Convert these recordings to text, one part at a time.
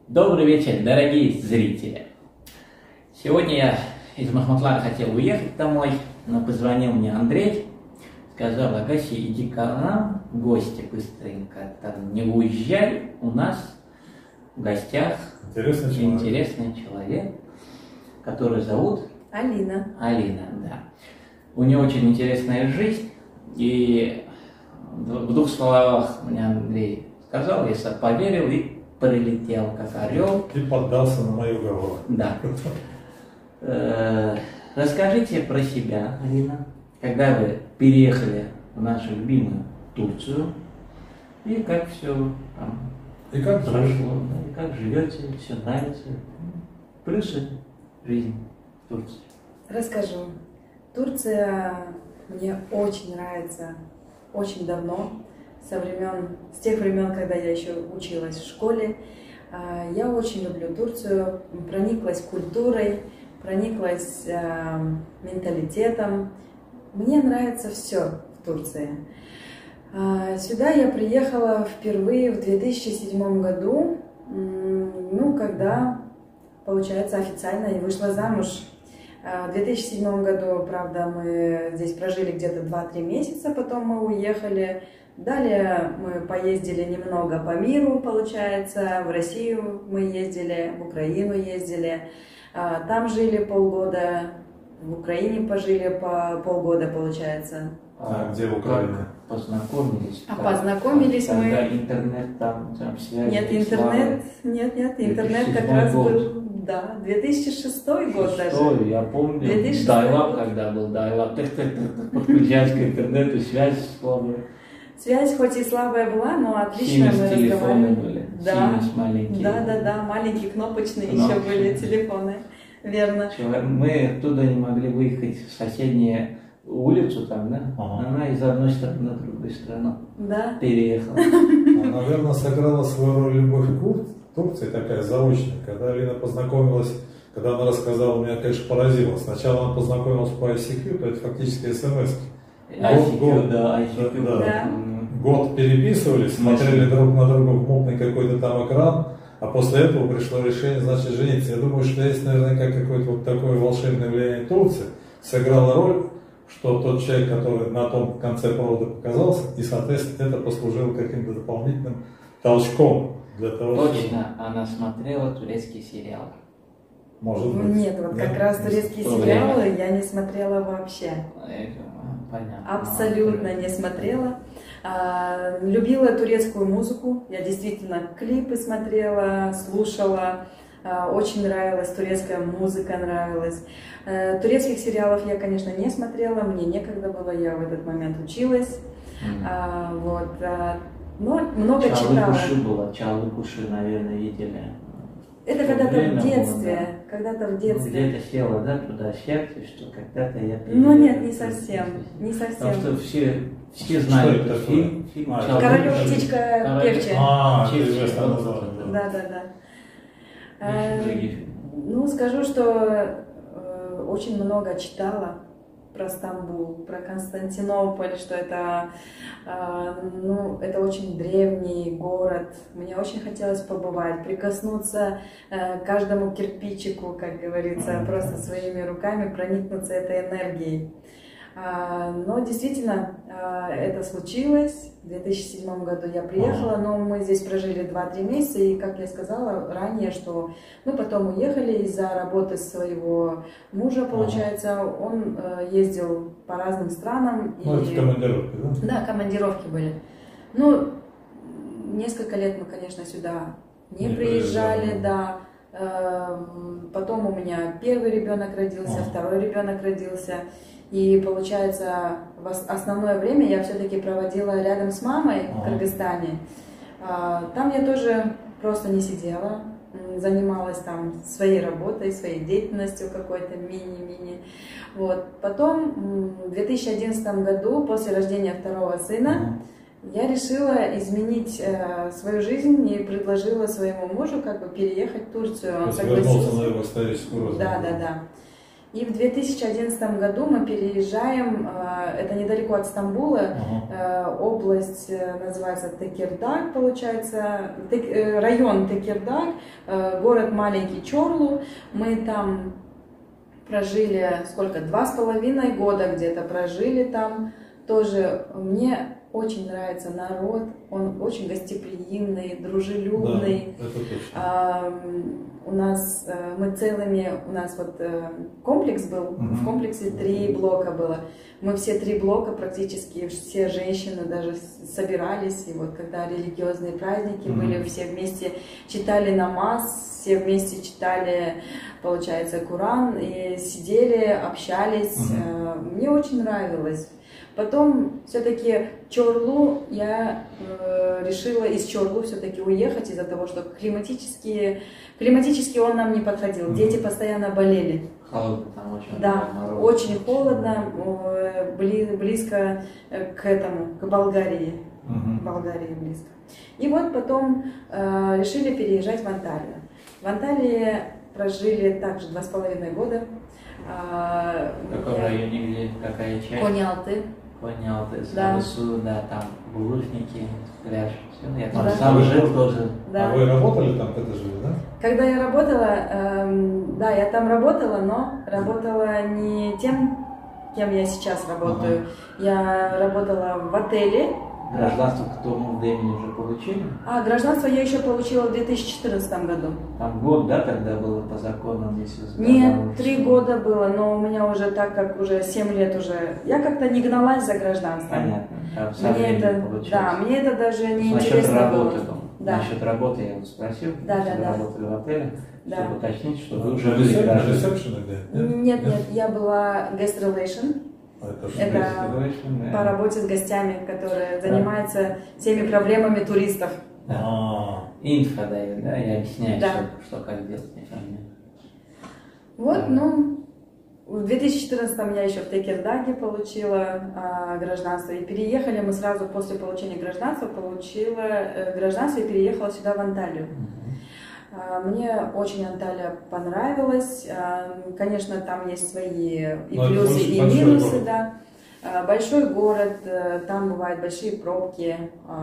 Добрый вечер, дорогие зрители! Сегодня я из Махмутлара хотел уехать домой, но позвонил мне Андрей, сказал: Агаси, иди к нам в гости быстренько, там не уезжай, у нас в гостях интересный человек, который зовут Алина. Алина, да. У нее очень интересная жизнь, и в двух словах мне Андрей сказал, я поверил и прилетел как орел. И поддался на мои уговоры. Да. Расскажите про себя, Алина, когда вы переехали в нашу любимую Турцию, и как все там прошло, и как живете, все нравится, плюсы жизни в Турции. Расскажу. Турция мне очень нравится очень давно, с тех времен, когда я еще училась в школе. Я очень люблю Турцию, прониклась культурой, прониклась менталитетом. Мне нравится все в Турции. Сюда я приехала впервые в 2007 году, когда, получается, официально я вышла замуж. В 2007 году, правда, мы здесь прожили где-то 2-3 месяца, потом мы уехали. Далее мы поездили немного по миру, получается, в Россию мы ездили, в Украину ездили, там жили полгода, в Украине пожили по полгода, получается. А где в Украине? Познакомились? Познакомились мы... Когда интернет там связь? Нет, интернет как раз был, да, 2006 год даже. Я помню, дайлап, когда был дайлап, подключаешь к интернету, связь слабая. Связь хоть и слабая была, но отлично мы разговаривали. Были. Да, маленькие. Да, маленькие кнопочные еще были телефоны, верно. Мы оттуда не могли выехать в соседнюю улицу там, да? Она из одной страны на другую страну переехала. Наверное, сыграла свою роль любовь к Турции, такая заочная. Когда Алина познакомилась, когда она рассказала, меня, конечно, поразило. Сначала она познакомилась по ICQ, то это фактически смс. Год переписывались, смотрели друг на друга в мутный какой-то там экран, а после этого пришло решение, значит, жениться. Я думаю, что есть наверняка какое-то вот такое волшебное влияние Турции, сыграло роль, что тот человек, который на том конце провода показался, и, соответственно, это послужило каким-то дополнительным толчком для того, Точно, она смотрела турецкие сериалы. Может быть. Нет, вот как раз турецкие сериалы я не смотрела вообще. Понятно. Абсолютно не смотрела. Любила турецкую музыку. Я действительно клипы смотрела, слушала. Очень нравилась турецкая музыка, нравилась. Турецких сериалов я, конечно, не смотрела. Мне некогда было, я в этот момент училась. Но много читала. Чалы Куши, наверное, видели. Это когда-то в детстве. Когда-то в детстве. Где-то села, да, туда сердце, что когда-то я... Ну нет, не совсем. Не совсем. Потому что все знают этот фильм. Королева птичка певчая. Да. Ну, скажу, что очень много читала про Стамбул, про Константинополь, что это очень древний город. Мне очень хотелось побывать, прикоснуться к каждому кирпичику, как говорится, просто своими руками проникнуться этой энергией. Но действительно это случилось. В 2007 году я приехала, но мы здесь прожили 2-3 месяца, и, как я сказала ранее, что мы потом уехали из-за работы своего мужа, получается. Он ездил по разным странам. Это командировки, да? Да, командировки были. Несколько лет мы, конечно, сюда не приезжали, да. Потом у меня первый ребенок родился, второй ребенок родился. И получается, основное время я все-таки проводила рядом с мамой в Кыргызстане. Там я тоже просто не сидела, занималась там своей работой, своей деятельностью какой-то мини-мини. Потом в 2011 году, после рождения второго сына, я решила изменить свою жизнь и предложила своему мужу переехать в Турцию. Он согласился на его историческую родину. Да. И в 2011 году мы переезжаем, это недалеко от Стамбула, область называется Текирдаг, получается, район Текирдаг, город маленький Чорлу. Мы там прожили, сколько, 2,5 года где-то прожили там. Тоже мне очень нравится народ, он очень гостеприимный, дружелюбный. Да, это точно. У нас мы целыми, у нас вот комплекс был, в комплексе 3 блока было. Мы все 3 блока практически, все женщины даже собирались, и вот когда религиозные праздники были, все вместе читали намаз, все вместе читали, получается, Коран, и сидели, общались. Мне очень нравилось. Потом все-таки Чорлу я решила из Чорлу все-таки уехать из-за того, что климатически он нам не подходил. Дети постоянно болели. Холодно там очень. Да, очень холодно, близко к этому, к Болгарии. Болгарии близко. И вот потом решили переезжать в Анталию. В Анталии прожили также 2,5 года. В каком районе, где, какая часть? Кони-Алты. Кони-Алты, Да. Сарысу, да, там булыжники, пляж, все. Я там Да. сам жил тоже. Да. А вы работали там, когда жили, да? Когда я работала, да, я там работала, но работала не тем, кем я сейчас работаю. Я работала в отеле. Гражданство к тому времени уже получили? А гражданство я еще получила в 2014 году. Там год, да, тогда было по законам, если Нет, 3 года было, но у меня уже, так как уже 7 лет уже, я как-то не гналась за гражданством. Понятно. А со Мне временем это, получилось. да, мне это даже не Насчет интересно работы, было. там. Да. Насчет работы я вот спросил, Да, что да, вы да. работали в отеле, Да. чтобы уточнить, что вы уже На были на гражданами. ресепшене, да? Нет, я была guest relation. Это Это Да. по работе с гостями, которые занимаются всеми проблемами туристов. Инфо дают, да, и объясняют, Да. что как делать, не фамилия. Вот, Да. ну, в 2014 я еще в Текирдаге получила гражданство. И переехали мы сразу после получения гражданства, получила гражданство и переехала сюда, в Анталию. Мне очень Анталия понравилась. Конечно, там есть свои и Но это плюсы, и большой минусы, город. да. Большой город, там бывают большие пробки.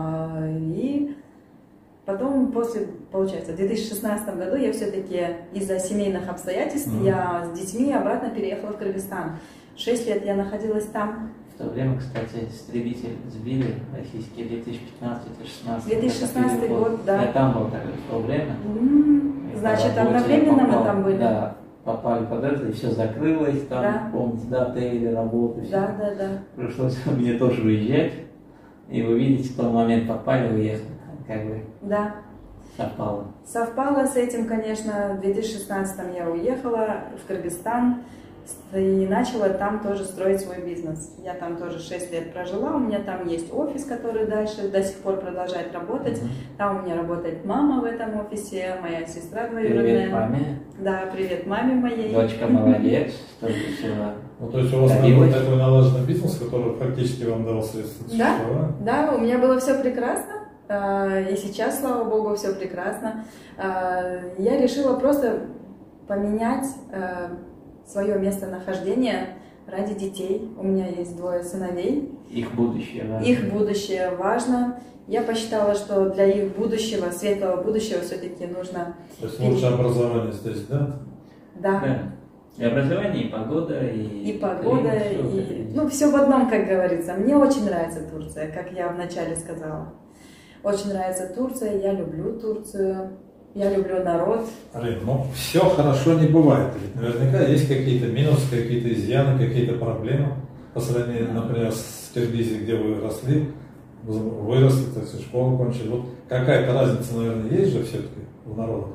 И потом, получается, в 2016 году я все-таки из-за семейных обстоятельств я с детьми обратно переехала в Кыргызстан. 6 лет я находилась там. В то время, кстати, истребитель сбили российские 2015-2016. 2016 год, да. Я там был тогда в то время. Значит, По работе одновременно мы попал, там были. Да, попали под это, и все закрылось, там, Да. помните, до отеля, работу, всё. Да. Пришлось мне тоже уезжать. И вы видите, в тот момент попали, уехали. Как бы Да. совпало. Совпало с этим, конечно, в 2016 я уехала в Кыргызстан и начала там тоже строить свой бизнес. Я там тоже 6 лет прожила, у меня там есть офис, который дальше до сих пор продолжает работать. Там у меня работает мама в этом офисе, моя сестра двоюродная. Привет маме. Да, привет маме моей. Дочка молодец, столько всего. Ну, то есть у вас Добилась. такой налаженный бизнес, который фактически вам дал средства к Да, существованию? да, у меня было все прекрасно. И сейчас, слава богу, все прекрасно. Я решила просто поменять свое местонахождение ради детей. У меня есть 2 сыновей. Их будущее, да. Их будущее важно. Я посчитала, что для их будущего, светлого будущего, все-таки нужно... То есть лучшее образование здесь, да? Да. Да. И образование, и погода, И погода, климат, всё и... это есть. Ну, все в одном, как говорится. Мне очень нравится Турция, как я вначале сказала. Очень нравится Турция, я люблю Турцию, я люблю народ. Арин, ну все хорошо не бывает. Ведь наверняка есть какие-то минусы, какие-то изъяны, какие-то проблемы по сравнению, например, с Киргизией, где вы росли, выросли, так сказать, школу кончили. Вот какая-то разница, наверное, есть же все-таки в народах?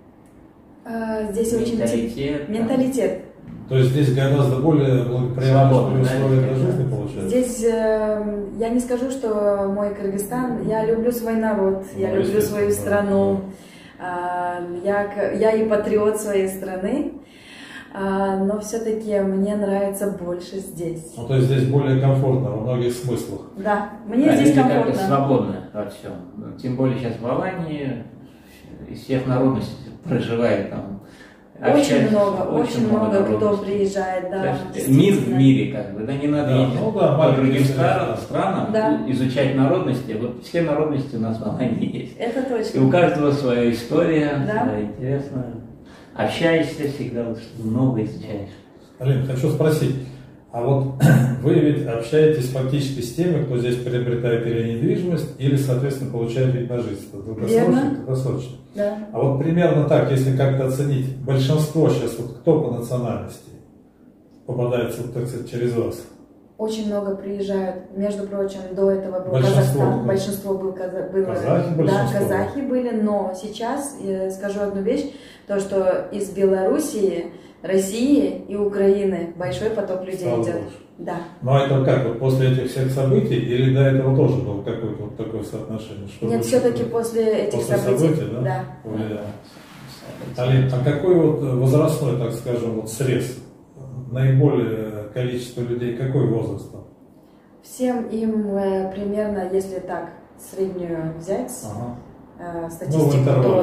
Здесь очень... Менталитет. Менталитет. То есть здесь гораздо более благоприятные Свободно, да, условия для конечно. жизни получается? Здесь я не скажу, что мой Кыргызстан, я люблю свой народ, я Ну, люблю свою естественно, страну, я и патриот своей страны, но все-таки мне нравится больше здесь. Ну, то есть здесь более комфортно во многих смыслах. Да, мне Да, здесь люди как-то комфортно. свободны во всем. Тем более сейчас в Алании из всех народностей проживает там Очень много кто приезжает, да. Мир в мире, как бы, да, не надо ездить по другим странам, да. изучать народности. Вот все народности у нас в Алании есть. Это точно. И у каждого своя история, да. своя интересная. Общаешься всегда, много изучаешь. Алин, хочу спросить, а вот вы ведь общаетесь фактически с теми, кто здесь приобретает или недвижимость, или, соответственно, получает вид на жительство? Долгосрочно? Да. А вот примерно так, если как-то оценить, большинство сейчас, вот кто по национальности попадается, вот, так сказать, через вас? Очень много приезжают. Между прочим, до этого был большинство, Казахстан. Большинство было казахи, да, казахи были, но сейчас я скажу одну вещь, то, что из Белоруссии, России и Украины большой поток людей идет. Да. Но это как, вот после этих всех событий, или до этого тоже было какое-то вот такое соотношение? Что нет, все-таки после этих событий, да? Алин, а какой вот возрастной, так скажем, вот срез? Наиболее количество людей, какой возраст там? Всем им примерно, если так, среднюю взять, статистику,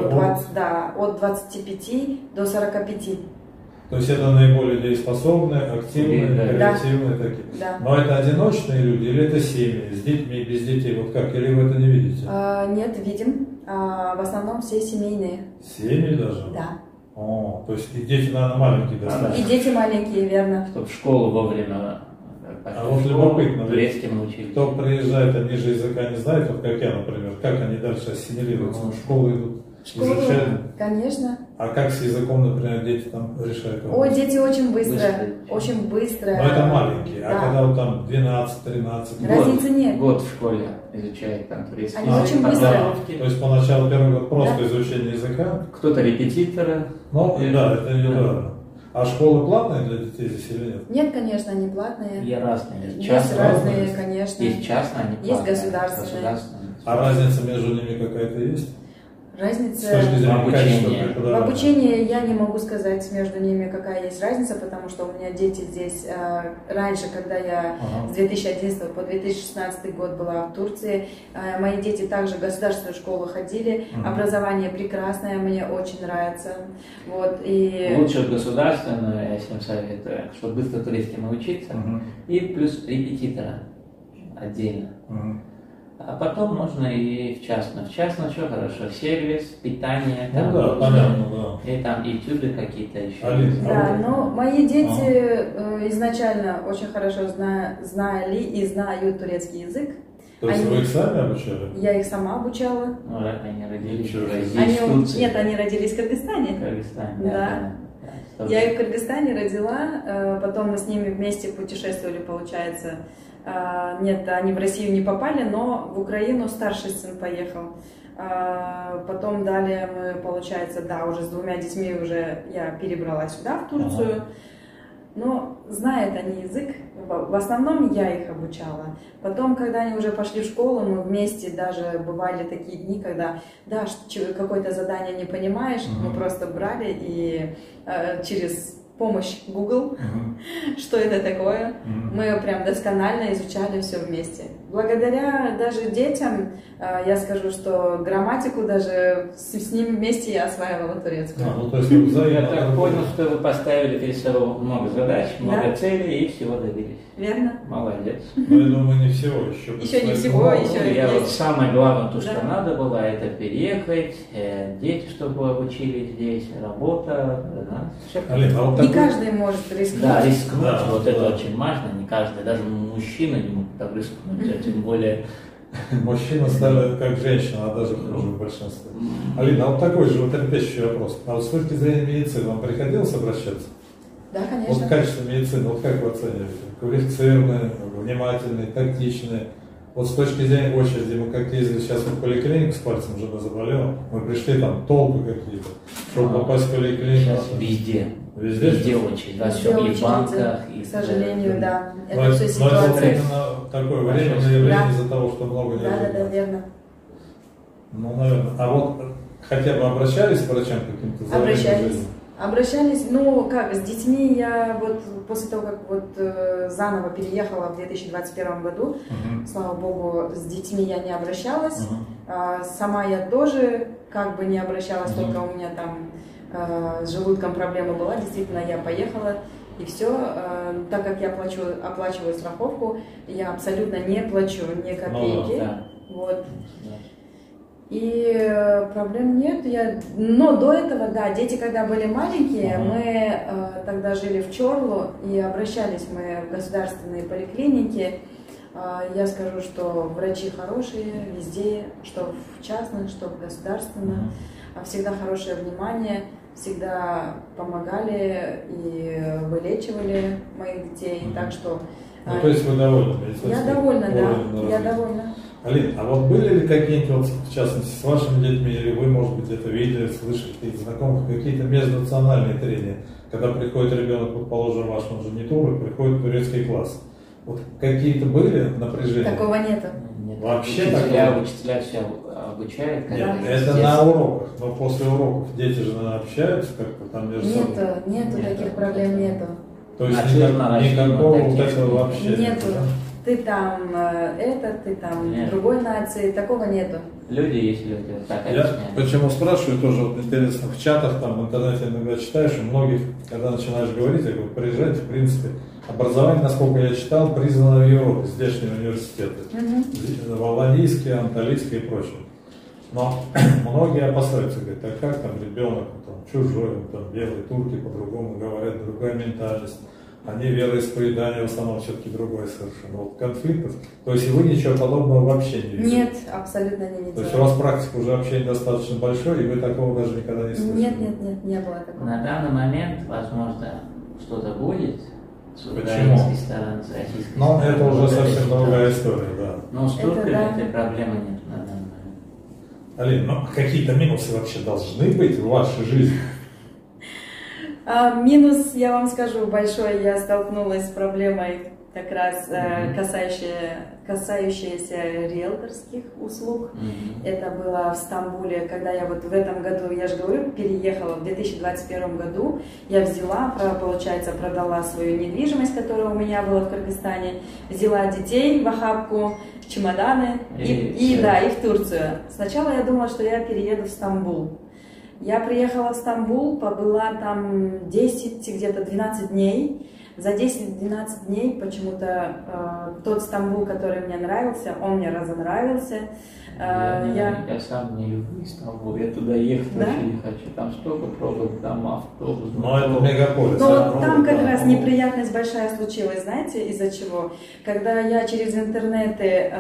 от 25 до 45. То есть это наиболее дееспособные, активные, креативные такие. Да. Но это одиночные люди или это семьи, с детьми, без детей? Вот как? Или вы это не видите? Нет, видим. В основном все семейные. Семьи даже? Да. О, то есть и дети, наверное, маленькие достаточно. И дети маленькие, верно. Чтобы в школу вовремя. А вот любопытно, турецким научились. Кто приезжает, они же языка не знают, вот как я, например, как они дальше ассимилируются? В школу идут, изучают? Конечно. А как с языком, например, дети там решают? Ой, дети очень быстро. Очень быстро. Но это маленькие, да. А когда вот там 12-13 разницы нет. Год в школе изучает там турецкий язык. Они очень быстро. То есть поначалу первый год просто изучение языка? Кто-то репетитора. Ну, да, это индивидуально. А школы платные для детей здесь или нет? Нет, конечно, они платные. И разные. Есть разные, конечно. Есть частные, они есть платные. государственные. А разница между ними какая-то есть? Разница в обучении я не могу сказать между ними, какая есть разница, потому что у меня дети здесь раньше, когда я с 2011 по 2016 год была в Турции, мои дети также в государственную школу ходили, образование прекрасное, мне очень нравится. Вот, и... Лучше государственную, я всем советую, чтобы быстро турецкий научиться, и плюс репетитора отдельно. А потом можно и в частную. В частную что хорошо? Сервис, питание, там, понятно, да. И там YouTube какие-то еще. Да, но мои дети изначально очень хорошо знали и знают турецкий язык. То есть вы их сами обучали? Я их сама обучала. Ну, они родились здесь, в Турции. Нет, они родились в Кыргызстане. В Кыргызстане, да. Я их в Кыргызстане родила, потом мы с ними вместе путешествовали, получается. Нет, они в Россию не попали, но в Украину старший сын поехал. Потом далее мы, получается, да, уже с 2 детьми уже я перебралась сюда, в Турцию. Но знают они язык, в основном я их обучала. Потом, когда они уже пошли в школу, мы вместе даже бывали такие дни, когда, да, какое-то задание не понимаешь, мы просто брали и через помощь Google, что это такое, мы прям досконально изучали все вместе. Благодаря даже детям, я скажу, что грамматику даже с ними вместе я осваивала турецкую. То есть я так понял, что вы поставили перед собой много задач, много целей и всего добились. Верно. Молодец. Ну, я думаю, не всего еще. Еще не всего, еще я есть. Вот самое главное, то, что надо было, это переехать, дети, чтобы обучились здесь, работа. Алина, не каждый может рискнуть. Да, рискнуть, это очень важно, не каждый, даже мужчина не может так рискнуть, а тем более... Мужчина стали как женщина, а даже хуже в большинстве. Алина, вот такой же трепещущий вопрос. А вот с точки зрения медицины вам приходилось обращаться? Да, конечно. Вот качество медицины, вот как вы оцениваете? Квалифицированные, внимательные, тактичные. Вот с точки зрения очереди, мы как ездили сейчас в поликлинику, с пальцем жена заболела, мы пришли, там толпы какие-то, чтобы попасть в поликлинику. Сейчас везде. Везде очередь, во всем, и в банках. К сожалению, да. Это все ситуация. Но это именно такое временное явление из-за того, что много не Да, верно. Ну, наверное. А вот хотя бы обращались к врачам каким-то? Обращались, ну как, с детьми я вот после того, как вот заново переехала в 2021 году, слава богу, с детьми я не обращалась, Сама я тоже как бы не обращалась, только у меня там с желудком проблема была. Действительно, я поехала, и все. Так как я оплачиваю страховку, я абсолютно не плачу ни копейки. Вот. И проблем нет. Но до этого, да, дети когда были маленькие, мы тогда жили в Чорлу и обращались мы в государственные поликлиники. Я скажу, что врачи хорошие везде, что в частных, что в государственных. Всегда хорошее внимание, всегда помогали и вылечивали моих детей. Так что... то есть вы довольны? Я довольна, да. Я довольна. Алин, а вот были ли какие-нибудь, в частности, с вашими детьми, или вы, может быть, это видели, слышали, какие-то знакомых, какие-то межнациональные трения, когда приходит ребенок, предположим, ваш, он же не турок, приходит в турецкий класс. Вот какие-то были напряжения? Такого нету. Нет. Вообще Учителя все обучают. Нет, это на уроках, но после уроков дети же общаются как-то там между собой? Нету таких проблем, нету. То есть никакого вот этого вообще нету? Да? Ты там ты там другой нации, такого нету. Люди есть люди. Так, я почему спрашиваю, тоже вот интересно, в чатах, там, в интернете иногда читаешь, у многих, когда начинаешь говорить, я говорю, приезжайте, в принципе, образование, насколько я читал, признано в Европе, здешние университеты, Валлонийские, Анталийские и прочее. Но многие опасаются, говорят, а как там ребенок, там, чужой, там, белый, турки по-другому говорят, другая ментальность. Они вероисповедание в основном все-таки другое совершенно. Вот конфликтов. То есть вы ничего подобного вообще не видели? Нет, абсолютно не видела. То есть у вас практика уже общения достаточно большой, и вы такого даже никогда не слышали? Нет, не было такого. На данный момент, возможно, что-то будет с украинской стороны, с российской стороны. Но это уже совсем другая история, да. Но с турками этой проблемы нет на данный момент. Алин, ну какие-то минусы вообще должны быть в вашей жизни? Минус, я вам скажу, большой. Я столкнулась с проблемой как раз касающейся риэлторских услуг. Это было в Стамбуле, когда я вот в этом году, я же говорю, переехала в 2021 году. Я взяла, получается, продала свою недвижимость, которая у меня была в Кыргызстане, взяла детей в охапку, чемоданы и в Турцию. Сначала я думала, что я перееду в Стамбул. Я приехала в Стамбул, побыла там 10, где-то 12 дней. За 10-12 дней почему-то тот Стамбул, который мне нравился, он мне разонравился. Я сам не люблю Стамбул, я туда ехать вообще не хочу. Там столько пробок, там автобус. Но это мегаполис. Но там как раз неприятность большая случилась, знаете, из-за чего? Когда я через интернет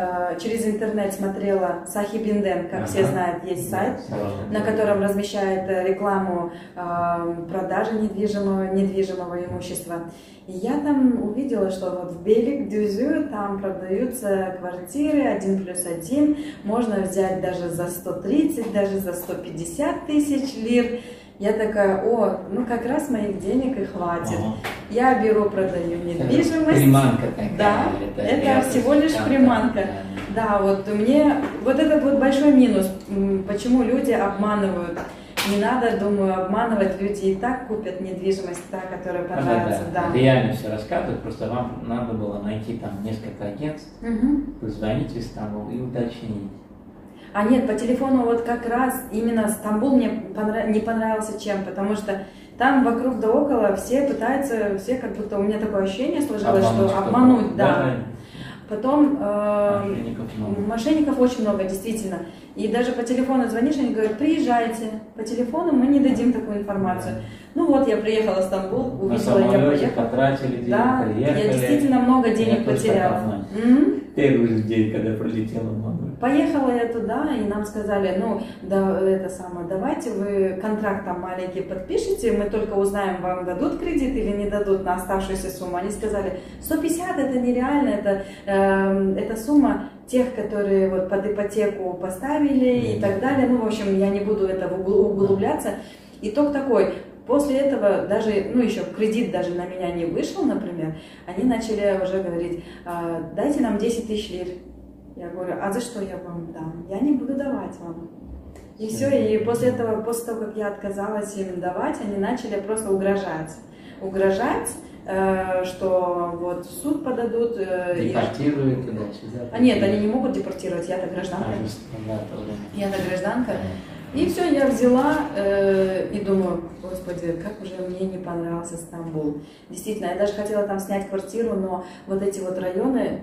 смотрела Сахибинден, как все знают, есть сайт, на котором размещает рекламу продажи недвижимого имущества. И я там увидела, что вот в Бейликдюзю там продаются квартиры 1+1, можно взять даже за 130, даже за 150 тысяч лир. Я такая, ну как раз моих денег и хватит. Я беру, продаю недвижимость. Приманка такая. Да, это всего лишь приманка. Да, вот мне, вот этот вот большой минус, почему люди обманывают. Не надо, думаю, обманывать, люди и так купят недвижимость, та, которая понравится. Да. Реально все рассказывают, просто вам надо было найти там несколько агентств, позвонить в Стамбул и уточнить. А нет, по телефону вот как раз именно Стамбул мне не понравился чем, потому что там вокруг да около все пытаются, все как будто у меня такое ощущение сложилось, что обмануть, да. Потом мошенников очень много, действительно. И даже по телефону звонишь, они говорят, приезжайте. По телефону мы не дадим такую информацию. Ну вот, я приехала в Стамбул, увидела, я поехала. Потратили денег, да, приехали. Я действительно много денег потеряла. Первый же день, когда прилетела мама. Поехала я туда, и нам сказали, ну, да, давайте вы контракт там маленький подпишите, мы только узнаем, вам дадут кредит или не дадут на оставшуюся сумму. Они сказали, 150 это нереально, это сумма тех, которые вот под ипотеку поставили и так далее. Ну, в общем, я не буду это углубляться. Итог такой. После этого даже, еще кредит даже на меня не вышел, например, они начали уже говорить, дайте нам 10 тысяч лир. Я говорю, а за что я вам дам? Я не буду давать вам. И все, и после этого, после того, как я отказалась им давать, они начали просто угрожать. угрожать, что вот в суд подадут. Депортируют туда-сюда. А нет, они не могут депортировать, я-то гражданка. Я-то гражданка. И все, я взяла и думаю, господи, как уже мне не понравился Стамбул. Действительно, я даже хотела там снять квартиру, но вот эти вот районы,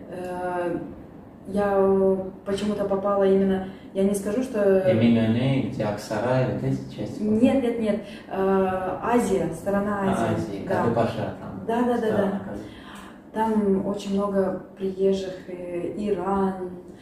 я почему-то попала именно, я не скажу, что... Эминёне, где Аксарай, вот эти части? Нет, Азия, сторона Азии. Азия, да. Кадыбаша там. Да. Там очень много приезжих, Иран,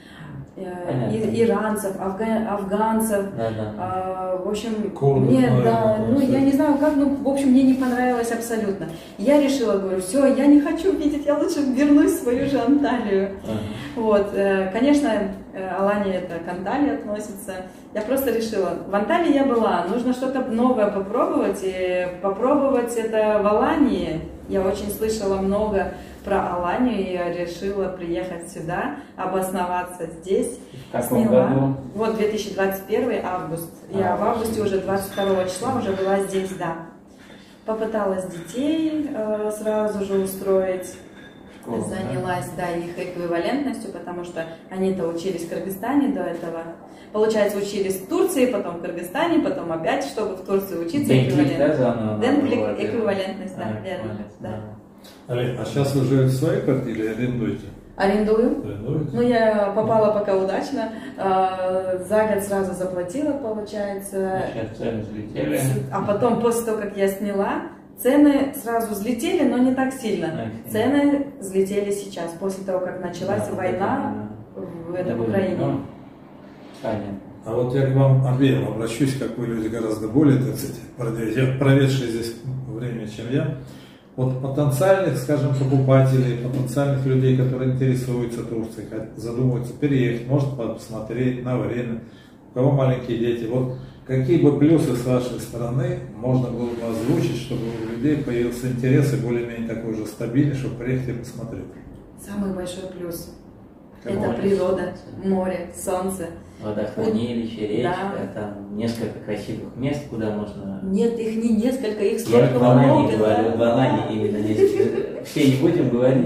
иранцев, афганцев. В общем, Курдов, мне, наверное, я не знаю как, в общем, мне не понравилось абсолютно. Я решила, говорю, все, я не хочу видеть, я лучше вернусь в свою же Анталию. Вот, конечно, Алания это к Анталии относится. Я просто решила, в Анталии я была, нужно что-то новое попробовать, и попробовать это в Алании. Я очень слышала много про Аланию, и я решила приехать сюда, обосноваться здесь. В каком году? Вот 2021 август. Я в августе уже 22 числа уже была здесь, да. Попыталась детей сразу же устроить. Занялась, их эквивалентностью, потому что они-то учились в Кыргызстане до этого. Получается, учились в Турции, потом в Кыргызстане, потом опять, чтобы в Турции учиться. Денклик, эквивалентность, да, верно. Да. Олег, а сейчас вы живете в своей квартире или арендуете? Арендую. Арендуете? Ну, я попала пока удачно. За год сразу заплатила, получается. Сейчас цены взлетели. А потом, после того, как я сняла, цены сразу взлетели, но не так сильно. Цены взлетели сейчас, после того, как началась война в Украине. А вот я к вам, Андрей, обращусь, как вы люди гораздо более, так сказать, проведшие здесь время, чем я. Вот потенциальных, скажем, покупателей, потенциальных людей, которые интересуются Турцией, задумываются переехать, может посмотреть на время, у кого маленькие дети. Вот какие бы плюсы с вашей стороны можно было бы озвучить, чтобы у людей появился интерес и более-менее такой же стабильный, чтобы приехать и посмотреть? Самый большой плюс – это природа, море, солнце. Водохранилище, речка, там несколько красивых мест, куда можно... Нет, их не несколько, их столько много. Я много. В Алании именно здесь. Все не будем говорить,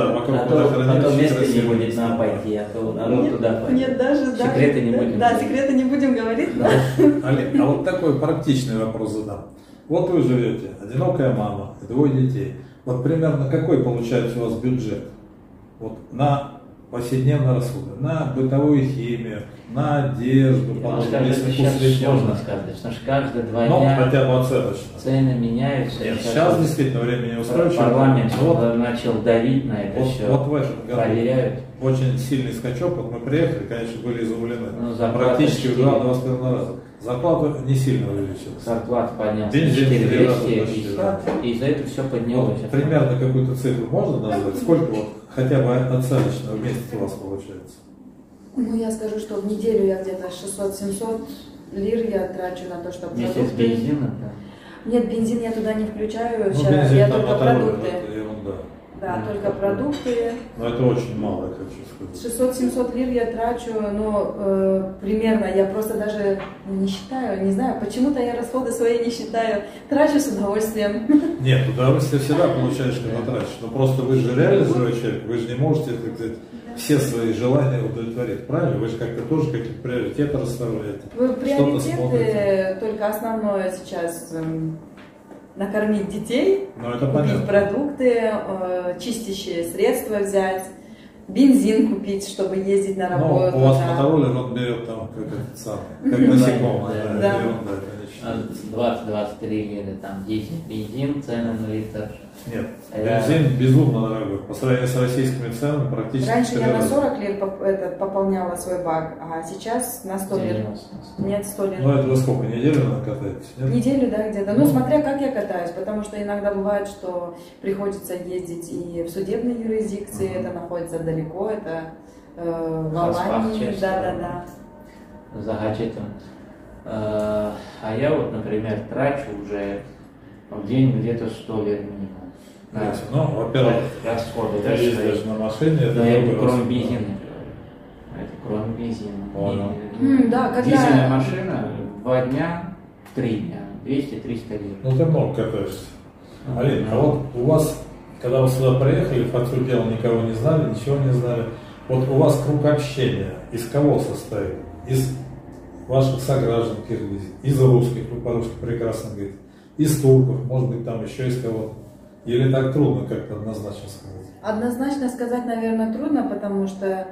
потом место не будет нам пойти, а то народ туда пойдет. Нет, даже секреты не будем говорить. Секреты не будем говорить. Олег, а вот такой практичный вопрос задам. Вот вы живете, одинокая мама, двое детей. Вот примерно какой получается у вас бюджет? Вот на повседневные расходы, на бытовую химию, на одежду, если сейчас сложно сказать, потому что каждые 2 дня хотя бы оценочно. Цены меняются. Нет, сейчас действительно время не устраивает. Парламент начал давить на это все. Вот в этом году проверяют. Очень сильный скачок, вот мы приехали, конечно, были изумлены. Практически в 2,5 раза. Зарплата не сильно увеличилась. Зарплата поднялась на 4250, и за это все поднялось. Вот, примерно какую-то цифру можно назвать? Сколько вот хотя бы оценочно в месяц у вас получается? Ну, я скажу, что в неделю я где-то 600-700 лир я трачу на то, чтобы вместе с бензином, да? Нет, бензин я туда не включаю, сейчас я только продукты. Да, только продукты. Но это очень мало, я хочу сказать. 600-700 лир я трачу, но примерно, я просто даже не считаю, не знаю, почему-то я расходы свои не считаю, трачу с удовольствием. Нет, удовольствие всегда получаешь, когда тратишь, но просто вы же реально живой человек, вы же не можете, так сказать, все свои желания удовлетворить, правильно? Вы же как-то тоже какие-то приоритеты расставляете. Приоритеты, только основное сейчас накормить детей, купить продукты, чистящие средства взять, бензин купить, чтобы ездить на работу. Ну, у вас мотороллер, он берет там, как этот самый, как насекомое. 20-23 лира, там 10 бензин, цены на литр. Нет, бензин безумно дорогой. По сравнению с российскими ценами практически. Раньше я на 40 лир пополняла свой бак, а сейчас на 100 лир. Нет, 100 лир. Ну это вы сколько, неделю катаетесь? Нет? Неделю, да, где-то. Ну, смотря как я катаюсь, потому что иногда бывает, что приходится ездить и в судебной юрисдикции, это находится далеко, это в Алании, да. За гаджетом. А я вот, например, трачу уже в день где-то 100 лир минимум. Ну, во-первых, расходы. Я ездишь на машине, это кроме бензина. Это кроме бензина. Дизельная машина 2 дня, 3 дня, 200-300 лир. Ну ты много катаешься. Алин, а вот у вас, когда вы сюда приехали, по сути дела, никого не знали, ничего не знали, вот у вас круг общения из кого состоит? Из ваших сограждан Киргизии, из русских, вы по-русски прекрасно говорите, из турков, может быть, там еще из кого-то? Или так трудно как-то однозначно сказать? Однозначно сказать, наверное, трудно, потому что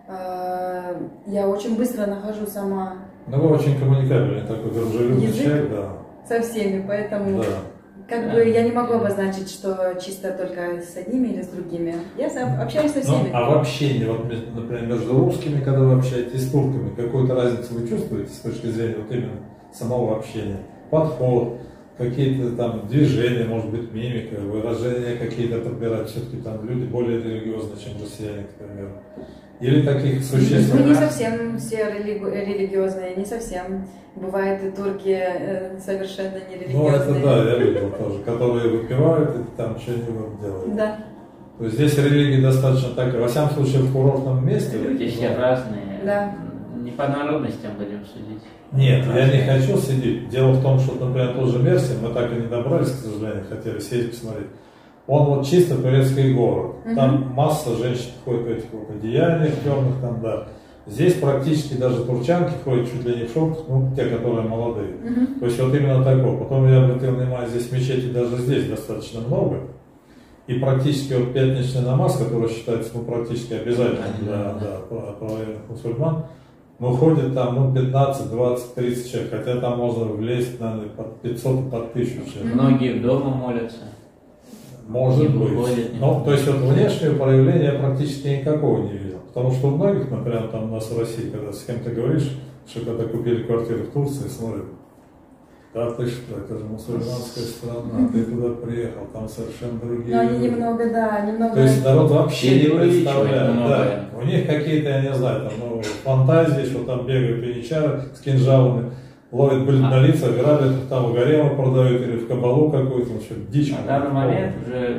я очень быстро нахожу сама Ну, вы очень коммуникабельный такой дружелюбный человек, да. со всеми, поэтому Да. как бы я не могу обозначить, что чисто только с одними или с другими. Я общаюсь со Ну, всеми. а в общении, вот, например, между русскими, когда вы общаетесь с турками, какую-то разницу вы чувствуете с точки зрения вот именно самого общения? Подход, какие-то там движения, может быть, мимика, выражения какие-то подбирать, все-таки там люди более религиозные, чем россияне, к примеру. Или таких существенных... Мы не совсем все религиозные, не совсем. Бывают и турки совершенно не Ну, это религиозные. да, я видел тоже, которые выпивают и там что-нибудь делают. Да. То есть здесь религии достаточно так, во всяком случае, в курортном месте. Люди все разные. Да. Не по народностям будем судить. Нет, я не хочу сидеть. Дело в том, что, например, тот же Мерсин, мы так и не добрались, к сожалению, хотели съездить посмотреть. Он вот чисто турецкий город. Там масса женщин ходит в этих вот одеяниях темных, там, да. Здесь практически даже турчанки ходят чуть ли не в шортах, ну, те, которые молодые. То есть вот именно такое. Потом я обратил внимание, здесь мечети даже здесь достаточно много. И практически вот пятничный намаз, который считается, ну, практически обязательным для правоверных мусульман, ну, ходит там, ну, 15, 20, 30 человек, хотя там можно влезть, наверное, под 500, под 1000 человек. Многие дома молятся. Может Не быть. выходит, Ну, то есть вот внешнего проявления я практически никакого не видел. Потому что у многих, например, там у нас в России, когда с кем-то говоришь, что когда купили квартиру в Турции, смотрят, да ты что, это же мусульманская страна, ты туда приехал, там совершенно другие Но они люди. немного, да, немного... То есть народ вообще не Преувеличивает представляет. многое. Да. У них какие-то, я не знаю, там, ну, фантазии, что там бегают янычары с кинжалами, ловят бледнолица, грабят, там в гарема продают или в кабалу какую-то, ну, что дичь. На данный момент уже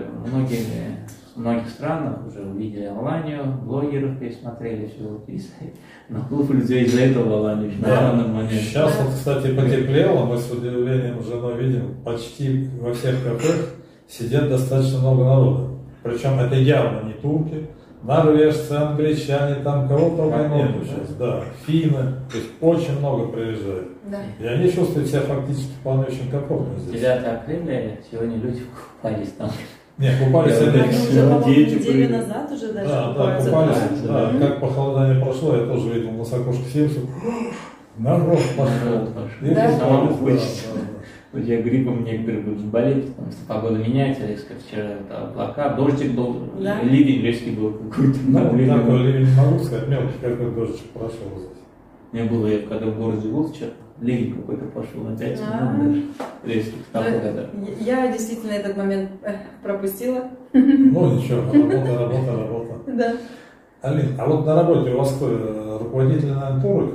в многих странах уже увидели Аланию, блогеров пересмотрели, все вот на клуб людей из-за этого Аланию на данный момент. Сейчас вот, кстати, потеплело, мы с удивлением с женой видим, почти во всех кафе сидят достаточно много народа. Причем это явно не турки, норвежцы, англичане, там кого только нету сейчас, да, финны, то есть очень много приезжают. Да. И они чувствуют себя фактически вполне очень комфортно здесь. 9 апреля сегодня люди купались там. Не, купались Да, они. Они Все, уже, по-моему, дети неделю были. назад уже даже Да, купаются. купались, да. да, как похолодание прошло, я тоже видел на Сокошке 70, народ пошел. Народ пошел. И Да. купались, Самому да, хочется. да, да. Вот я гриппом некоторые будут болеть, потому что погода меняется резко. Вчера это облака, дождик был, Да. ливень резкий был какой-то. Ну, ливень такой был. ливень не могу сказать, мелкий какой дождичек прошел здесь. У меня было, я когда в городе был вчера, ливень какой-то пошел на 5 А. минут даже. Резкий, Ну, так погода. Я действительно этот момент пропустила. Ну ничего, работа. Да. Алин, а вот на работе у вас кто, руководитель, наверное, турок?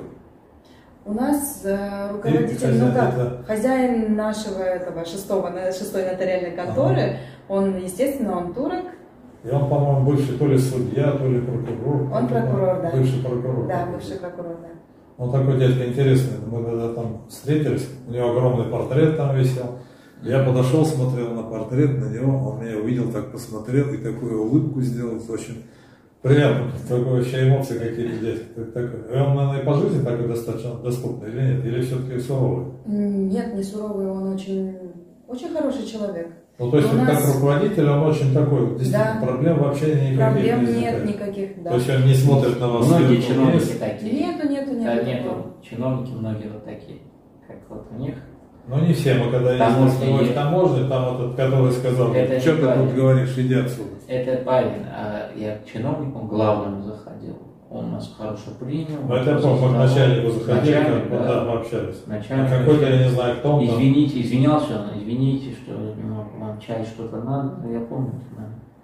У нас И руководитель, хозяин, ну как, это- хозяин нашего этого шестой нотариальной конторы, он, естественно, он турок, И он, по-моему, бывший то ли судья, то ли прокурор. Он прокурор, да. Бывший прокурор. да, бывший прокурор, да. Он такой дядька интересный. Мы когда там встретились, у него огромный портрет там висел. Я подошел, смотрел на портрет, на него, он меня увидел, так посмотрел и такую улыбку сделал. Очень приятно, такое вообще эмоции какие-то здесь. Он, наверное, и по жизни такой достаточно доступный или нет? Или все-таки суровый? Нет, не суровый, он очень, очень хороший человек. Ну, то есть, У вот нас- как руководитель, он очень такой, действительно, Да. проблем вообще никаких Проблем не нет возникает. никаких, да. То есть, он не смотрит на вас. Многие сверху чиновники вниз. такие. Нету. Да, такого. нету. Чиновники многие вот такие, как вот у них. Ну, не все. Мы когда Таможня ездили в есть. таможне, там этот, который сказал, Это что не ты тут правильно. говоришь, иди отсюда. Это парень, а я к чиновнику главному заходил. Он нас хорошо принял. Ну, это я помню, мы к начальнику заходили, Начальник, как бы, да, мы общались. Начальник. А какой-то, я не знаю, кто он там. Извинялся он, извините, что вам чай что-то надо, я помню. Да.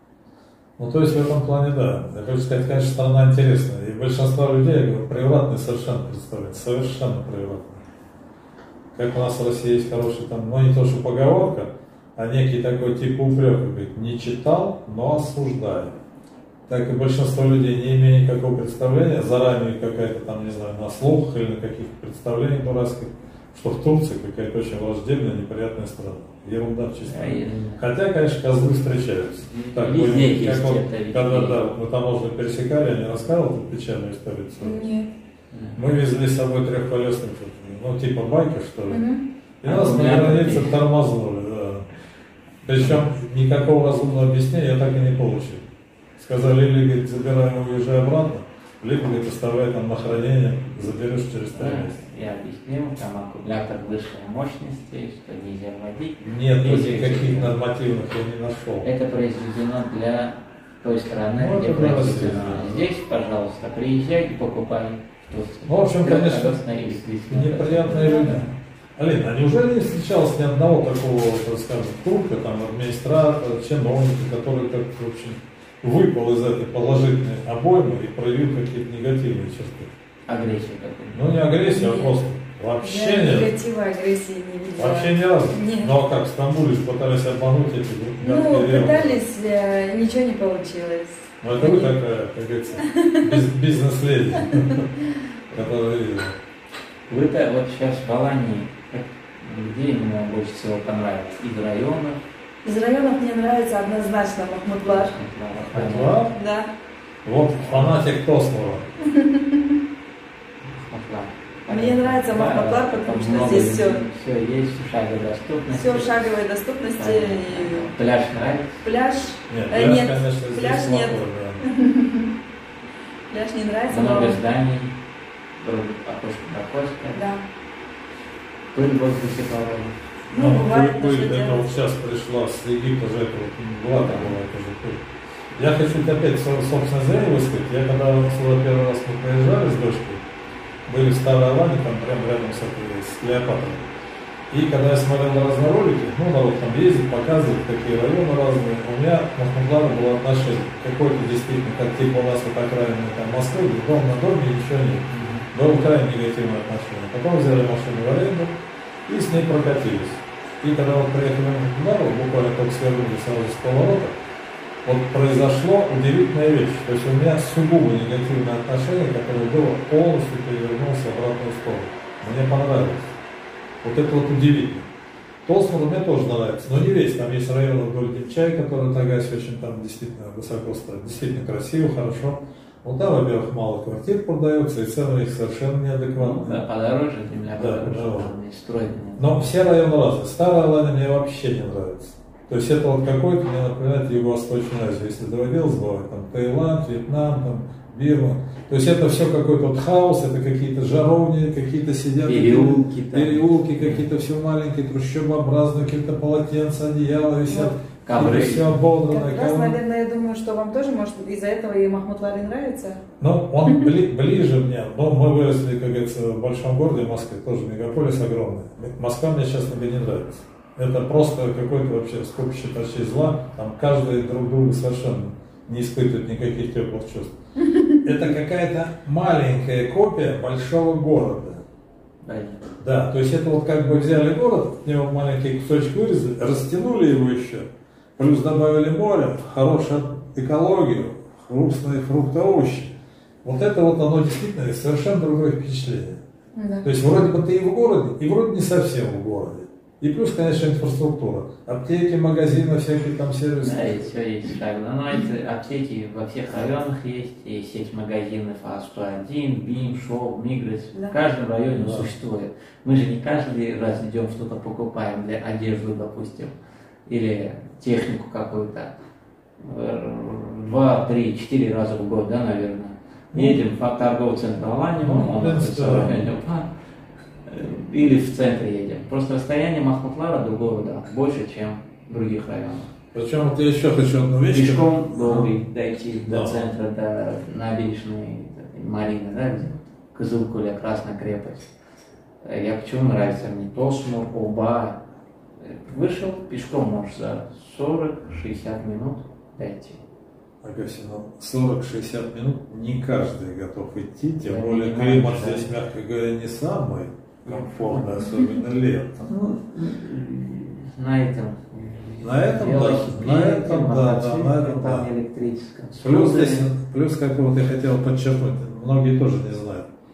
Ну, то есть, в этом плане, да. Я хочу сказать, конечно, страна интересная. И большинство людей, я говорю, превратные совершенно представляют. Совершенно превратные. Как у нас в России есть хороший там, ну, не то, что поговорка, а некий такой тип упрека, говорит, не читал, но осуждаю. Так и большинство людей, не имея никакого представления, заранее какая-то там, не знаю, на слух или на каких-то представлениях дурацких, что в Турции какая-то очень враждебная, неприятная страна. Ерунда чисто. Да, Хотя, конечно, козлы встречаются. Так, везде как есть вот, это, когда везде. да, вот мы таможню пересекали, я не рассказывал эту печальную историю свою? Нет. Мы везли с собой трехколесных, ну типа байки, что ли. Мгм. И нас на границе тормознули, да. Причем никакого разумного объяснения я так и не получил. Сказали, или, говорит, забираем и уезжай обратно, либо, говорит, оставляй там на хранение, заберешь через 3 месяца. Я объяснил, там аккумулятор высшей мощности, что нельзя водить. Нет, Если никаких нормативных я не нашел. Это произведено для той страны, Ну, где это для произведено. России. Здесь, пожалуйста, приезжай и покупай. Ну, в общем, конечно, неприятно. неприятные люди. Алина, а неужели не встречалось ни одного такого, так скажем, турка, там, администратора, чиновника, который как в общем, выпал из этой положительной обоймы и проявил какие-то негативные черты? Агрессия какая-то. Ну, не агрессия, а Нет. просто вообще Я нет. негатива, агрессии не видела. Вообще ни разу. Нет. Ну, а как, в Стамбуле же пытались обмануть эти Ну, гадкие ребята. пытались, ничего не получилось. Ну, это вы такая, как говорится, бизнес-леди, которая видела. Вы-то вот сейчас в Алании, где именно больше всего понравилось? Из районов? Из районов мне нравится однозначно Махмутлар. Да? Да. Вот фанатик Тоснова. Мне нравится Махмутлар, потому что здесь все. Все есть, в шаговой доступности. Все в шаговой доступности. И Пляж нравится? пляж. Нет, Нет, конечно, здесь пляж нет. плохой, да. Пляж не нравится, Много но... зданий, окошко до окошка. Да. Пыль в воздухе порой. Ну, бывает, пыль, что это делать. вот сейчас пришла с Египта же, это вот была тоже пыль. Я хочу опять собственно зрение высказать. Я когда сюда первый раз мы приезжали с дочкой, были в Старой Алане, там прямо рядом с Клеопатрой. И когда я смотрел разные ролики, ну, народ там ездит, показывает, какие районы разные, у меня к Махмутлару было отношение какое-то действительно, как типа у нас вот окраинные там Москвы, где дом на доме, ничего нет. Было крайне негативное отношение. Потом взяли машину в аренду и с ней прокатились. И когда вот приехали в Махмутлару, буквально только свернули сразу с поворота, вот произошло удивительная вещь. То есть у меня сугубо негативное отношение, которое было, полностью перевернулось в обратную сторону. Мне понравилось. Вот это вот удивительно. Тоснер мне тоже нравится, но не весь. Там есть районы вдоль Демчай, которые Тагась очень там действительно высоко стоит. Действительно красиво, хорошо. Вот там, во-первых, мало квартир продается, и цены их совершенно неадекватные. Ну, да, подороже, земля Да, подороже, да. там и стройные. Но все районы разные. Старая Алания мне вообще не нравится. То есть это вот какой-то, мне напоминает Юго-Восточную Азию. Если доводилось бывать, там Таиланд, Вьетнам, там Бирма. То есть это все какой-то вот хаос, это какие-то жаровни, какие-то сидят Переулки, там. переулки, какие-то все маленькие, трущобообразные, какие-то полотенца, одеяла висят, ковры. все ободранное. Как раз, наверное, я думаю, что вам тоже, может, из-за этого и Махмутлар и нравится. Ну, он ближе мне. Но мы выросли, как говорится, в большом городе Москве, тоже мегаполис огромный. Москва мне, честно говоря, не нравится. Это просто какой-то вообще скопище точей зла. Там каждый друг друга совершенно не испытывает никаких теплых чувств. Это какая-то маленькая копия большого города. Да, то есть это вот как бы взяли город, в него маленький кусочек вырезали, растянули его еще, плюс добавили море, хорошую экологию, вкусные фрукты, овощи. Вот это вот оно действительно совершенно другое впечатление. Да. То есть вроде бы ты и в городе, и вроде не совсем в городе. И плюс, конечно, инфраструктура. Аптеки, магазины, всякие там сервисы. Да, и все есть шагово. Но эти аптеки во всех районах есть, и сеть магазинов А101, БИМ, ШОУ, Мигрес. Да. В каждом районе Да. существует. Мы же не каждый раз идем что-то покупаем для одежды, допустим, или технику какую-то. 2, 3, 4 раза в год, да, наверное. Едем в торговый центр Алания, Ну, в принципе, да. или в центр едем. Просто расстояние Махмутлара до города больше, чем в других районах. Причем вот я еще хочу одну вещь. Пешком долго дойти Да. до центра, до набережной Марины, да, где Кызылкуля, Красная крепость. Я почему нравится мне Тосмур, Оба. Вышел, пешком можешь за 40-60 минут дойти. Агасий, ну 40-60 минут не каждый готов идти, тем Я более понимаю, климат да. здесь, мягко говоря, не самый комфортный, особенно летом. Ну, на этом. На этом, да, велосипеде, на этом, да, мотоцикле, на этом, да. там электрическом. Плюс здесь, плюс, как вот я хотел подчеркнуть, многие тоже не знают.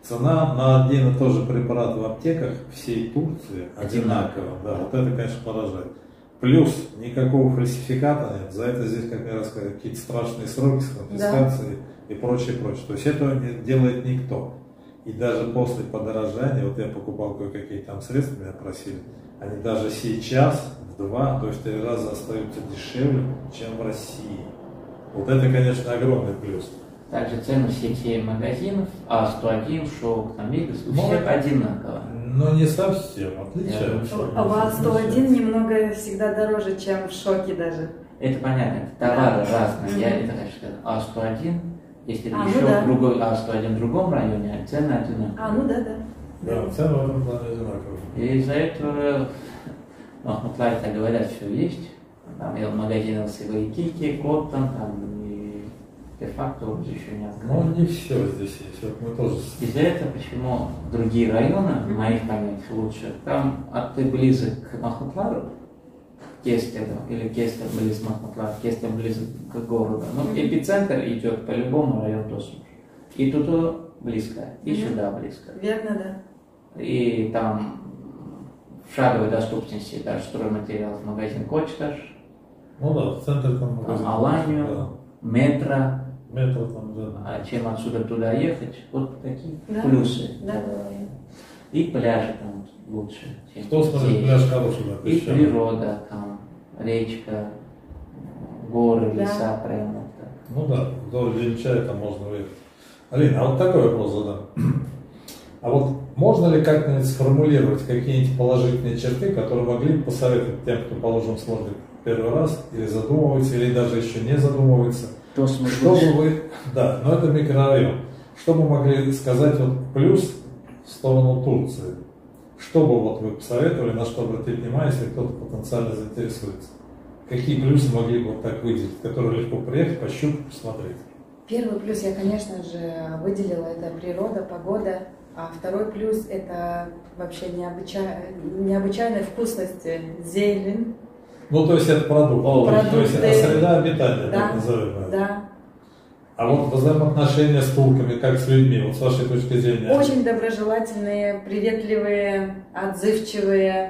цена на один и тот же препарат в аптеках всей Турции одинакова. Да, вот это, конечно, поражает. Плюс никакого фальсификата нет. За это здесь, как я рассказывал, какие-то страшные сроки с конфискацией и прочее, прочее. То есть этого не делает никто. И даже после подорожания, вот я покупал кое-какие там средства, меня просили, они даже сейчас в 2, то есть 3 раза остаются дешевле, чем в России. Вот это, конечно, огромный плюс. Также цены в сети магазинов, А101, Шок, там Мигас, у всех одинаково. Но не совсем, отличаются. А у вас 101 немного всегда дороже, чем в Шоке даже. Это понятно, это товары разные. Я это хочу сказать. А101, если ну еще да. другой А101 в другом районе, а цены одинаковые. Ну да. Да, цены в этом плане одинаковые. И из-за этого, Махмутларе так говорят, что есть. Там и магазины Икики, Коттон, там и де-факто уже еще не Но открыли. не все здесь есть. Вот мы тоже. Из-за этого почему другие районы, в моих понятиях лучше, там ты близок к Махмутлару, к Кестеру, или Кестер близ Махмутлара, Кестер близок к городу. Но эпицентр идет по-любому район Тосмуш. И туда близко, и сюда близко. Верно, да. И там в шаговой доступности даже стройматериалов магазин Кочташ, Ну да, в центре там магазин. Аланию, Да. метро. Метро там, да. А чем отсюда туда ехать? Вот такие Да. плюсы. Да. И пляжи там лучше, чем Кто смотрит здесь. пляж хороший, да, И песчаный. природа, там, речка, горы, Да. леса прямо так. Ну да, вдоль Ленчая там можно выехать. Алина, а вот такой вопрос задам. А вот можно ли как-нибудь сформулировать какие-нибудь положительные черты, которые могли бы посоветовать тем, кто, положим, смотрит первый раз, или задумывается, или даже еще не задумывается, То смысл что лучше. бы вы, да, но это микрорайон, что бы могли сказать вот плюс в сторону Турции? Что бы вот вы посоветовали, на что обратить внимание, если кто-то потенциально заинтересуется? Какие плюсы могли бы вот так выделить, которые легко приехать, пощупать, посмотреть? Первый плюс я, конечно же, выделила, это природа, погода. А второй плюс это вообще необычайная вкусность, зелень. Ну, то есть это продукт, то есть это среда обитания, Да, так называемая. да. А вот взаимоотношения с турками, как с людьми, вот с вашей точки зрения? Очень доброжелательные, приветливые, отзывчивые,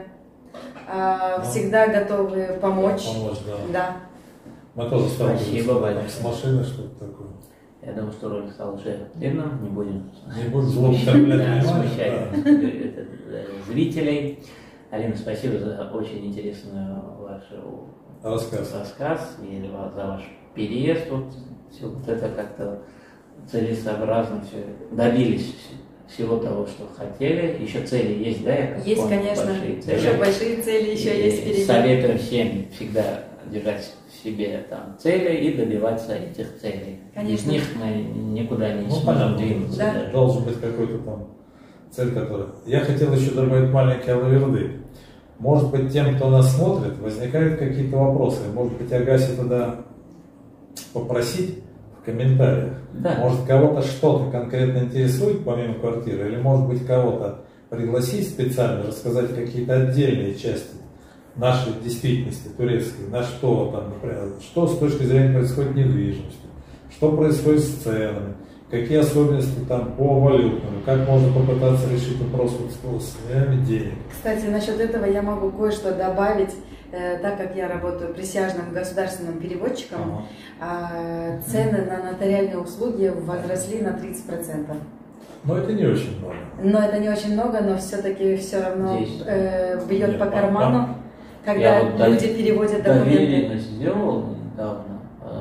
всегда готовы помочь. Помочь, да. Да. Мы тоже Спасибо сталкивались большое. с машиной, что-то такое. Я думаю, что ролик стал уже длинным, не будем Не будем злоупотреблять Да, вниманием, смущать да. зрителей. Алина, спасибо за очень интересную вашу рассказ и за ваш переезд. Вот, все вот это как-то целесообразно все добились всего того, что хотели. Еще цели есть, да? Я как Есть, понял, конечно. большие цели. Еще большие цели, еще И есть впереди. советуем всем всегда держать в себе там цели и добиваться этих целей. Конечно. Без них мы никуда не Ну, сможем понятно. двинуться. Да. даже. Должен быть какой-то там цель, которая... Я хотел еще добавить маленькие алаверды. Может быть, тем, кто нас смотрит, возникают какие-то вопросы. Может быть, Агасе тогда попросить в комментариях. Да. Может, кого-то что-то конкретно интересует помимо квартиры, или может быть кого-то пригласить специально, рассказать какие-то отдельные части нашей действительности турецкой, на что там, например, что с точки зрения происходит в недвижимости, что происходит с ценами, какие особенности там по валютному, как можно попытаться решить вопрос вот с денег. Кстати, насчет этого я могу кое-что добавить, так как я работаю присяжным государственным переводчиком, цены на нотариальные услуги возросли на 30%. Но это не очень много. Но это не очень много, но все-таки все равно Здесь. бьет Нет, по карману, когда Я вот люди переводят документы. доверенно сделал недавно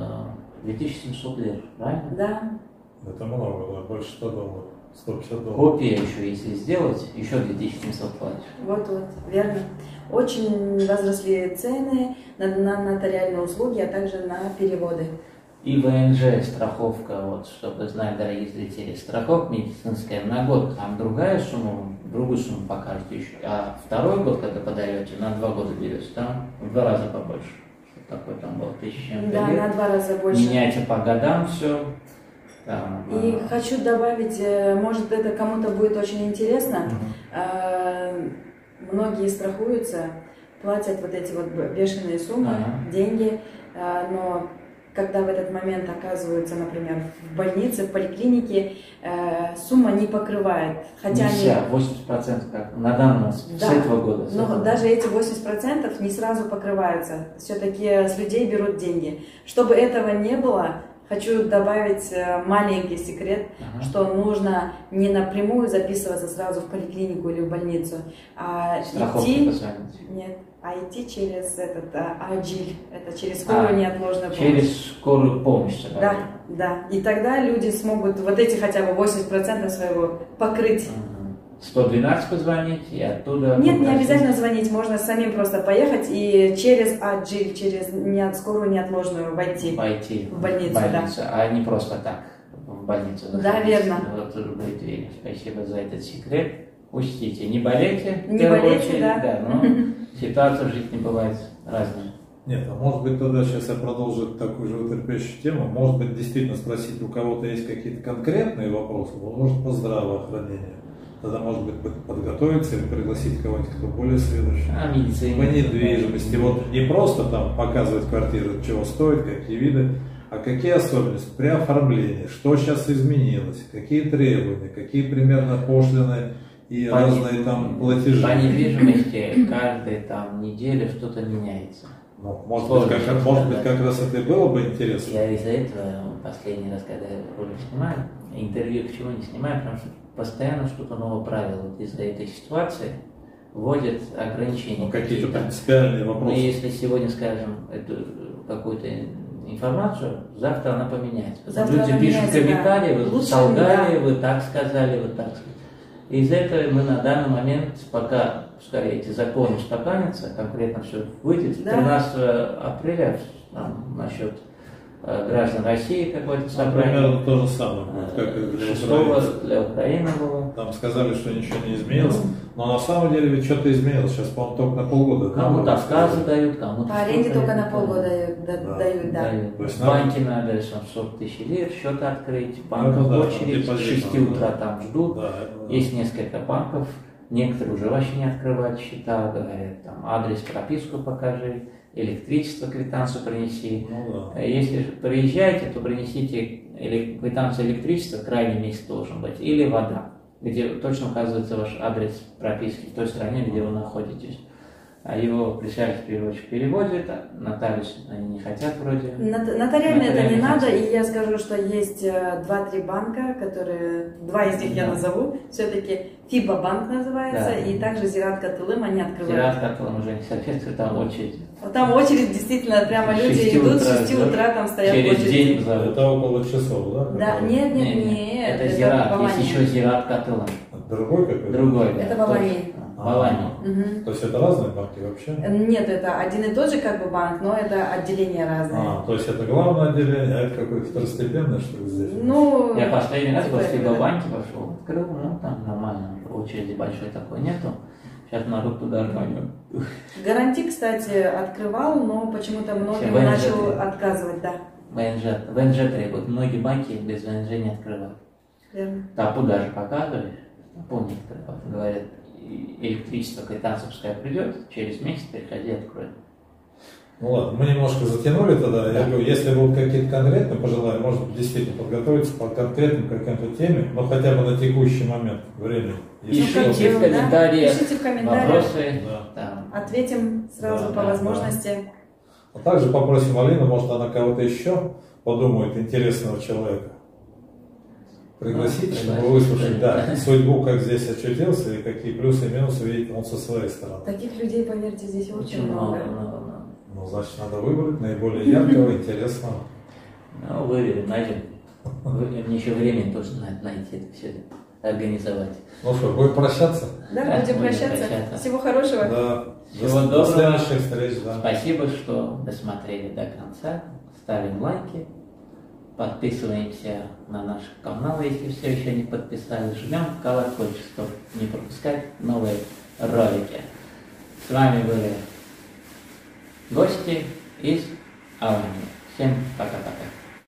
2700 лир, правильно? Да. Это много, да, больше 100 долларов, 150 долларов. Копия еще, если сделать, еще 2700 платишь. Вот, верно. Очень возросли цены на нотариальные услуги, а также на переводы. И ВНЖ страховка, вот, чтобы знать, дорогие зрители, страховка медицинская на год, там другую сумму покажет еще, а второй год, когда подаете, на 2 года берете, там в 2 раза побольше. Что такое там было, 1000 чем-то Да, лет. на 2 раза больше. Меняйте по годам все. Там, И хочу добавить, может это кому-то будет очень интересно, многие страхуются, платят вот эти вот бешеные суммы, деньги, но когда в этот момент оказываются, например, в больнице, в поликлинике, сумма не покрывает. Хотя не вся, 80% как на данном с этого года. Но даже эти 80% не сразу покрываются. Все-таки с людей берут деньги. Чтобы этого не было, хочу добавить маленький секрет, что нужно не напрямую записываться сразу в поликлинику или в больницу, а идти через АДЖИЛ, это через скорую неотложную помощь. Через скорую помощь. Да. И тогда люди смогут вот эти хотя бы 80% своего покрыть. 112 позвонить и оттуда... Нет, не обязательно звонить, можно самим просто поехать и через АДЖИЛ, через скорую неотложную войти в больницу. А не просто так в больницу. Да, верно. Вот, спасибо за этот секрет. Учтите, не болейте. Не болейте, да. Но ситуация в жизни бывает разная. Нет, а может быть тогда сейчас я продолжу такую же вытерпящую тему. Может быть действительно спросить, у кого-то есть какие-то конкретные вопросы, может по здравоохранению. Тогда, может быть, подготовиться или пригласить кого-нибудь, кто более сведущий. Медицина. По недвижимости. Вот не просто там показывать квартиру, чего стоит, какие виды, а какие особенности при оформлении, что сейчас изменилось, какие требования, какие примерно пошлины и разные там платежи. По недвижимости каждую там неделю что-то меняется. Ну, может быть, как раз это и было бы интересно. Я из-за этого последний раз, когда я ролик снимаю, интервью почему не снимаю, потому что постоянно что-то новое правило. Вот из-за этой ситуации вводят ограничения. Какие-то принципиальные вопросы. Но если сегодня скажем эту какую-то информацию, завтра она поменяется. Люди пишут комментарии, вы солгали, вы так сказали, вы так сказали. И из-за этого мы на данный момент, пока, пускай эти законы устаканятся, конкретно все выйдет, 13 апреля насчет граждан России какое-то собрание. Примерно то же самое, как и для Украины было. Там сказали, что ничего не изменилось, но на самом деле ведь что-то изменилось. Сейчас, по-моему, только на полгода. Кому-то отказы дают, кому-то... По аренде только на полгода дают, да. То есть банки надо 40 тысяч лир, счета открыть, банков очередь, с 6 утра там ждут. Есть несколько банков, некоторые уже вообще не открывают счета, говорят, там, адрес, прописку покажи, электричество, квитанцию принеси. Если приезжаете, то принесите квитанцию электричества, крайний месяц должен быть, или вода, где точно указывается ваш адрес прописки в той стране, где вы находитесь. А его присяжный переводчик переводит, нотариус они не хотят вроде. Нотариально это не надо, и я скажу, что есть 2-3 банка, которые, 2 из них я назову, все-таки ФИБА банк называется, и также Зират Катылым они открывают. Зират Катылым уже не соответствует, там очередь. Там очередь, действительно, прямо люди идут, с 6 утра там стоят через очередь. День это около часов, да? Да, нет, это Зират, есть еще Зират Катылым. Другой какой-то? Другой, да. Это в Алании. В Алании. То есть это разные банки вообще? Нет, это один и тот же как бы банк, но это отделения разные. То есть это главное отделение, а это какое-то второстепенное, что ли, здесь? Ну, я последний раз в Альфа-банке пошел, открыл, там нормально, очереди большой такой нету. Сейчас народ туда рванет. Гаранти, кстати, открывал, но почему-то многим начал отказывать, да. ВНЖ требует, многие банки без ВНЖ не открывают. Верно. ТАПУ даже показываешь, ТАПУ некоторые говорят, электричество, квитанция пускай придет, через месяц приходи, открой. Ну ладно, мы немножко затянули тогда. Я говорю, если будут какие-то конкретные пожелания, может действительно подготовиться по конкретным каким-то теме, но хотя бы на текущий момент времени. Пишите в комментариях, вопросы. Ответим сразу по возможности. А также попросим Алину, может она кого-то еще подумает, интересного человека. Пригласить, чтобы выслушать, судьбу, как здесь очутился, и какие плюсы и минусы видит он со своей стороны. Таких людей, поверьте, здесь очень много. Ну, значит, надо выбрать наиболее яркого, интересного. Ну, выберем, найдем. Мне еще времени тоже найти это все организовать. Ну что, будем прощаться? Да, будем прощаться. Всего хорошего. Да. Всего доброго. До следующих встреч. Да. Спасибо, что досмотрели до конца. Ставим лайки. Подписываемся на наш канал, если все еще не подписались. Жмем колокольчик, чтобы не пропускать новые ролики. С вами были гости из Алании. Всем пока-пока.